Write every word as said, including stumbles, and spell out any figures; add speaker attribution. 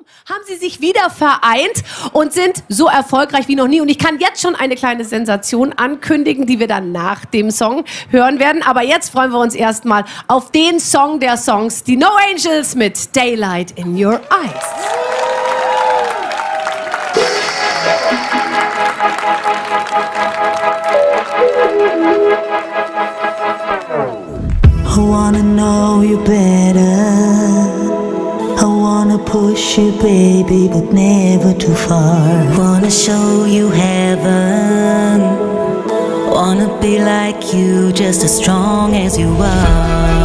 Speaker 1: haben sie sich wieder vereint und sind so erfolgreich wie noch nie. Und ich kann jetzt schon eine kleine Sensation ankündigen, die wir dann nach dem Song hören werden. Aber jetzt freuen wir uns erstmal auf den Song der Songs, die No Angels mit Daylight in Your Eyes.
Speaker 2: I wanna know you better. I wanna push you, baby, but never too far. Wanna show you heaven. Wanna be like you, just as strong as you are.